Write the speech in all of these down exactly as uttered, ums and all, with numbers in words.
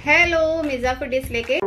Hello Mirza foodies लेके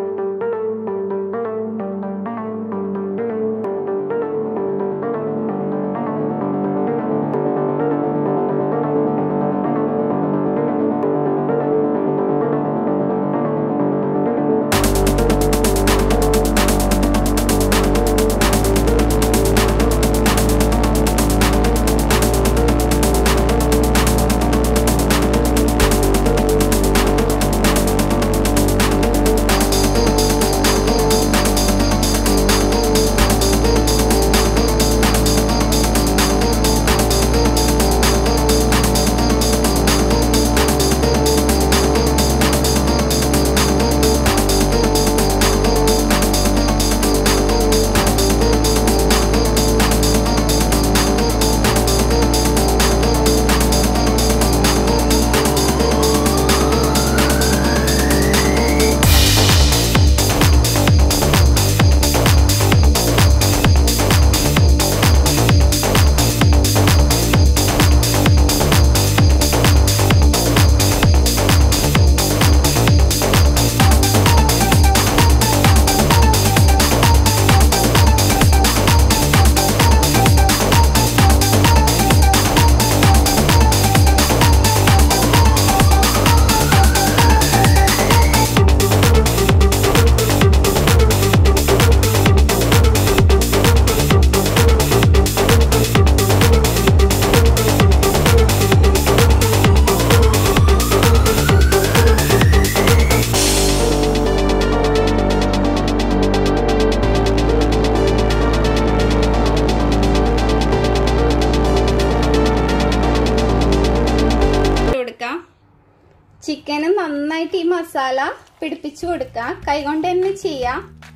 chicken നന്നായിട്ട് ഈ മസാല പിടിപ്പിച്ചു കൊടുക്കുക. കൈകൊണ്ട് തന്നെ ചെയ്യാം.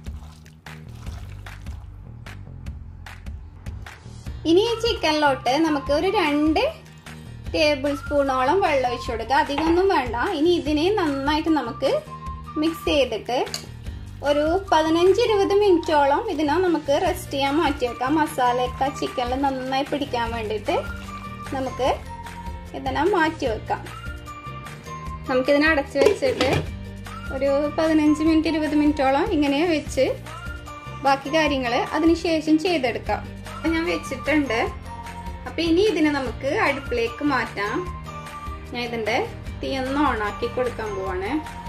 ഇനി ഈ ചിക്കനിലോട്ട് നമുക്ക് ഒരു രണ്ട് ടേബിൾ സ്പൂണോളം വെള്ളം ഒഴിച്ചു കൊടുക്കുക. അധികമൊന്നും വേണ്ട. ഇനി ഇതിനെ നന്നായിട്ട് നമുക്ക് മിക്സ് ചെയ്തിട്ട് ഒരു പതിനഞ്ച് ഇരുപത് മിനിറ്റോളം ഇതിനെ നമുക്ക് റെസ്റ്റ് ചെയ്യാൻ മാറ്റി വെക്കാം. മസാലയൊക്കെ ചിക്കനിൽ നന്നായി പിടിക്കാൻ വേണ്ടിയിട്ട് നമുക്ക് ഇതിനെ മാറ്റി വെക്കാം. നമുക്കിതിനെ അടച്ച് വെച്ചിട്ട് ഒരു പതിനഞ്ച് മിനിറ്റ് ഇരുപത് മിനിറ്റോളം ഇങ്ങനെ വെച്ച് ബാക്കി കാര്യങ്ങൾ അതിനുശേഷം ചെയ്തെടുക്കാം. ഞാൻ വെച്ചിട്ടുണ്ട്. അപ്പം ഇനി ഇതിനെ നമുക്ക് അടുപ്പിലേക്ക് മാറ്റാം. ഞാൻ ഇതിൻ്റെ തീ ഒന്ന് ഓണാക്കി കൊടുക്കാൻ പോവാണ്.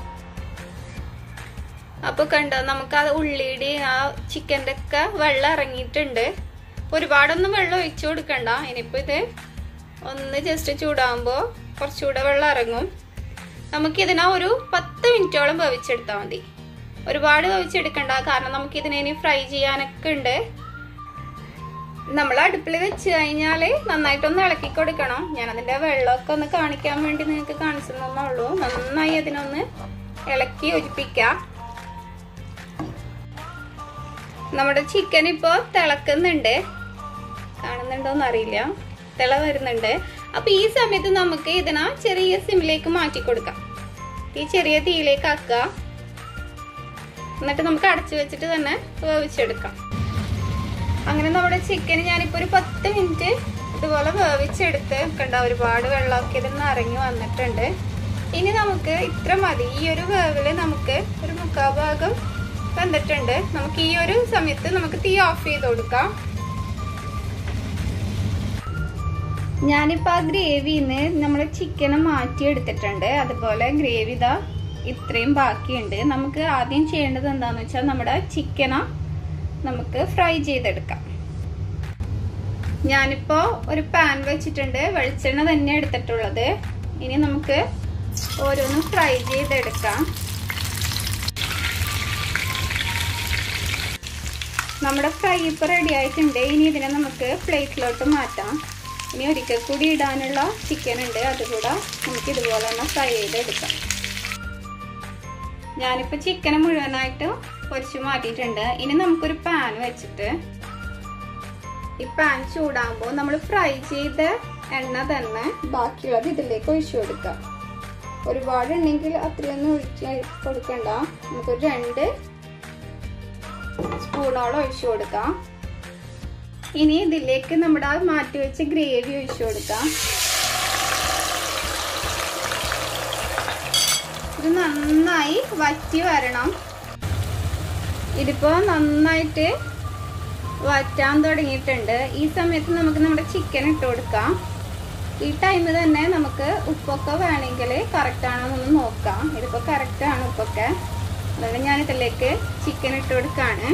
അപ്പോൾ കണ്ടോ, നമുക്ക് ആ ഉള്ളിയുടെ ആ ചിക്കൻ്റെ ഒക്കെ വെള്ളം ഇറങ്ങിയിട്ടുണ്ട്. ഒരുപാടൊന്നും വെള്ളം ഒഴിച്ചു കൊടുക്കണ്ട. ഇനിയിപ്പോൾ ഇത് ഒന്ന് ജസ്റ്റ് ചൂടാകുമ്പോൾ കുറച്ചുകൂടെ വെള്ളം ഇറങ്ങും. നമുക്കിതിനെ ഒരു പത്ത് മിനിറ്റോളം വേവിച്ചെടുത്താൽ മതി. ഒരുപാട് വേവിച്ചെടുക്കണ്ട, കാരണം നമുക്കിതിനെ ഇനി ഫ്രൈ ചെയ്യാനൊക്കെ ഉണ്ട്. നമ്മൾ അടുപ്പിൽ വെച്ച് കഴിഞ്ഞാൽ നന്നായിട്ടൊന്ന് ഇളക്കി കൊടുക്കണം. ഞാനതിൻ്റെ വെള്ളമൊക്കെ ഒന്ന് കാണിക്കാൻ വേണ്ടി നിങ്ങൾക്ക് കാണിച്ചു തന്നുള്ളൂ. നന്നായി അതിനൊന്ന് ഇളക്കി യോജിപ്പിക്കാം. നമ്മുടെ ചിക്കൻ ഇപ്പോൾ തിളക്കുന്നുണ്ട്. കാണുന്നുണ്ടോന്ന് അറിയില്ല, തിള വരുന്നുണ്ട്. അപ്പൊ ഈ സമയത്ത് നമുക്ക് ഇതിനെ ചെറിയ സിമ്മിലേക്ക് മാറ്റി കൊടുക്കാം. ഈ ചെറിയ തീയിലേക്ക് ആക്കുക. എന്നിട്ട് നമുക്ക് അടച്ചു വെച്ചിട്ട് തന്നെ വേവിച്ചെടുക്കാം. അങ്ങനെ നമ്മുടെ ചിക്കൻ ഞാനിപ്പോ ഒരു പത്ത് മിനിറ്റ് ഇതുപോലെ വേവിച്ചെടുത്ത് കണ്ട ഒരുപാട് വെള്ളമൊക്കെ ഇതിൽ നിന്ന് ഇറങ്ങി വന്നിട്ടുണ്ട്. ഇനി നമുക്ക് ഇത്ര മതി. ഈ ഒരു വേവില് നമുക്ക് ഒരു മുക്കാൽ ഭാഗം വന്നിട്ടുണ്ട്. നമുക്ക് ഈ ഒരു സമയത്ത് നമുക്ക് തീ ഓഫ് ചെയ്ത് കൊടുക്കാം. ഞാനിപ്പോൾ ആ ഗ്രേവിന്ന് നമ്മൾ ചിക്കനെ മാറ്റിയെടുത്തിട്ടുണ്ട്. അതുപോലെ ഗ്രേവി ഇതാ ഇത്രയും ബാക്കിയുണ്ട്. നമുക്ക് ആദ്യം ചെയ്യേണ്ടത് എന്താണെന്ന് വെച്ചാൽ നമ്മുടെ ചിക്കനെ നമുക്ക് ഫ്രൈ ചെയ്തെടുക്കാം. ഞാനിപ്പോൾ ഒരു പാൻ വെച്ചിട്ടുണ്ട്. വെളിച്ചെണ്ണ തന്നെ എടുത്തിട്ടുള്ളത്. ഇനി നമുക്ക് ഓരോന്നും ഫ്രൈ ചെയ്തെടുക്കാം. നമ്മുടെ ഫ്രൈ ഇപ്പോൾ റെഡി ആയിട്ടുണ്ട്. ഇനി ഇതിനെ നമുക്ക് പ്ലേറ്റിലോട്ട് മാറ്റാം. ഇനി ഒരിക്കൽ കൂടി ഇടാനുള്ള ചിക്കൻ ഉണ്ട്. അതുകൂടെ നമുക്ക് ഇതുപോലെ തന്നെ ഫ്രൈ ചെയ്തെടുക്കാം. ഞാനിപ്പോൾ ചിക്കനെ മുഴുവനായിട്ട് പൊരിച്ചു മാറ്റിയിട്ടുണ്ട്. ഇനി നമുക്കൊരു പാൻ വെച്ചിട്ട് ഈ പാൻ ചൂടാകുമ്പോൾ നമ്മൾ ഫ്രൈ ചെയ്ത എണ്ണ തന്നെ ബാക്കിയുള്ളത് ഇതിലേക്ക് ഒഴിച്ചു കൊടുക്കാം. ഒരുപാട് ഉണ്ടെങ്കിൽ അത്രയൊന്നും ഒഴിച്ച് കൊടുക്കണ്ട. നമുക്കൊരു രണ്ട് സ്പൂണോളം ഒഴിച്ചു കൊടുക്കാം. ഇനി ഇതിലേക്ക് നമ്മുടെ മാറ്റി വെച്ച ഗ്രേവി ഒഴിച്ചു കൊടുക്കാം. ഇത് നന്നായി വറ്റി വരണം. ഇതിപ്പോ നന്നായിട്ട് വറ്റാൻ തുടങ്ങിയിട്ടുണ്ട്. ഈ സമയത്ത് നമുക്ക് നമ്മുടെ ചിക്കൻ ഇട്ട് കൊടുക്കാം. ഈ ടൈമിൽ തന്നെ നമുക്ക് ഉപ്പൊക്കെ വേണമെങ്കിൽ കറക്റ്റ് ആണോ എന്ന് നോക്കാം. ഇതിപ്പോ കറക്റ്റ് ആണ് ഉപ്പൊക്കെ. അതുകൊണ്ട് ഞാൻ ഇതിലേക്ക് ചിക്കൻ ഇട്ട് കൊടുക്കാണ്.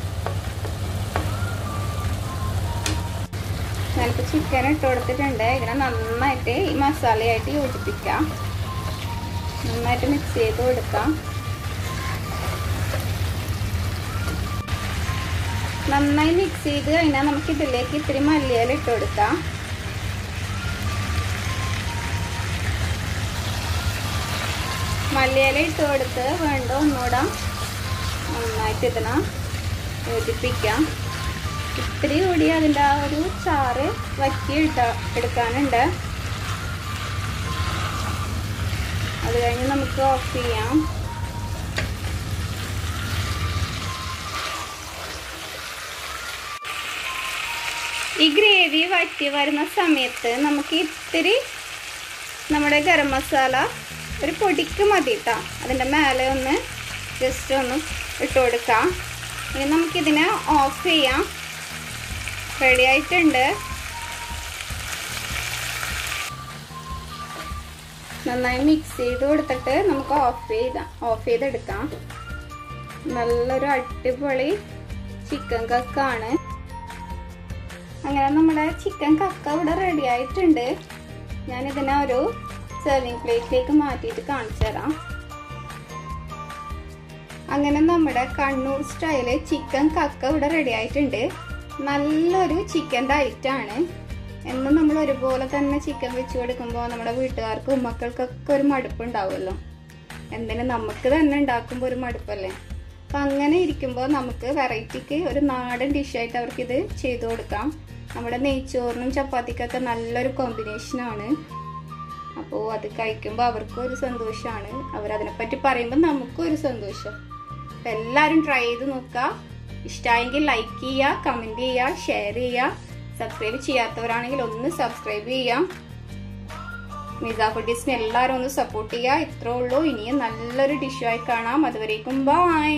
ഞാനിപ്പോൾ ചിക്കൻ ഇട്ട് കൊടുത്തിട്ടുണ്ട്. ഇതിനെ നന്നായിട്ട് ഈ മസാലയായിട്ട് യോജിപ്പിക്കാം. നന്നായിട്ട് മിക്സ് ചെയ്ത് കൊടുക്കാം. നന്നായി മിക്സ് ചെയ്ത് കഴിഞ്ഞാൽ നമുക്ക് ഇതിലേക്ക് ഇത്തിരി മല്ലിയില ഇട്ട് കൊടുക്കാം. മല്ലിയില ഇട്ട് കൊടുത്ത് വേണ്ട ഒന്നുകൂടെ നന്നായിട്ട് ഇതിനെ യോജിപ്പിക്കാം. ഇത്തിരി കൂടി അതിൻ്റെ ആ ഒരു ചാറ് വറ്റി ഇട്ട എടുക്കാനുണ്ട്. അത് കഴിഞ്ഞ് നമുക്ക് ഓഫ് ചെയ്യാം. ഈ ഗ്രേവി വറ്റി വരുന്ന സമയത്ത് നമുക്ക് ഇത്തിരി നമ്മുടെ ഗരം മസാല ഒരു പൊടിക്ക് മതി കേട്ടോ. അതിൻ്റെ മേലെ ഒന്ന് ജസ്റ്റ് ഒന്ന് ഇട്ട് കൊടുക്കാം. ഇനി നമുക്കിതിനെ ഓഫ് ചെയ്യാം. റെഡി ആയിട്ടുണ്ട്. നന്നായി മിക്സ് ചെയ്ത് കൊടുത്തിട്ട് നമുക്ക് ഓഫ് ചെയ്ത ഓഫ് ചെയ്തെടുക്കാം. നല്ലൊരു അടിപൊളി ചിക്കൻ കക്കാണ്. അങ്ങനെ നമ്മുടെ ചിക്കൻ കക്ക ഇവിടെ റെഡി ആയിട്ടുണ്ട്. ഞാനിതിനെ ഒരു സെർവിങ് പ്ലേറ്റിലേക്ക് മാറ്റിയിട്ട് കാണിച്ചു തരാം. അങ്ങനെ നമ്മുടെ കണ്ണൂർ സ്റ്റൈല് ചിക്കൻ കക്ക ഇവിടെ റെഡി ആയിട്ടുണ്ട്. നല്ലൊരു ചിക്കൻ്റെ ഐറ്റാണ്. എന്നും നമ്മൾ ഒരുപോലെ തന്നെ ചിക്കൻ വെച്ച് കൊടുക്കുമ്പോൾ നമ്മുടെ വീട്ടുകാർക്കും മക്കൾക്കൊക്കെ ഒരു മടുപ്പുണ്ടാവുമല്ലോ. എന്തിനു നമുക്ക് തന്നെ ഉണ്ടാക്കുമ്പോൾ ഒരു മടുപ്പല്ലേ. അപ്പം അങ്ങനെ ഇരിക്കുമ്പോൾ നമുക്ക് വെറൈറ്റിക്ക് ഒരു നാടൻ ഡിഷായിട്ട് അവർക്കിത് ചെയ്തു കൊടുക്കാം. നമ്മുടെ നെയ്ച്ചോറിനും ചപ്പാത്തിക്കൊക്കെ നല്ലൊരു കോമ്പിനേഷനാണ്. അപ്പോൾ അത് കഴിക്കുമ്പോൾ അവർക്കും ഒരു സന്തോഷമാണ്. അവരതിനെപ്പറ്റി പറയുമ്പോൾ നമുക്കും ഒരു സന്തോഷം. അപ്പം എല്ലാവരും ട്രൈ ചെയ്ത് നോക്കുക. ഇഷ്ടമായെങ്കിൽ ലൈക്ക് ചെയ്യുക, കമൻറ്റ് ചെയ്യുക, ഷെയർ ചെയ്യുക. സബ്സ്ക്രൈബ് ചെയ്യാത്തവരാണെങ്കിൽ ഒന്ന് സബ്സ്ക്രൈബ് ചെയ്യാം. മിസ ഫുഡീസിനെ എല്ലാവരും ഒന്ന് സപ്പോർട്ട് ചെയ്യുക. ഇത്രേ ഉള്ളൂ. ഇനിയും നല്ലൊരു ഡിഷായി കാണാം. അതുവരേക്കും ബൈ.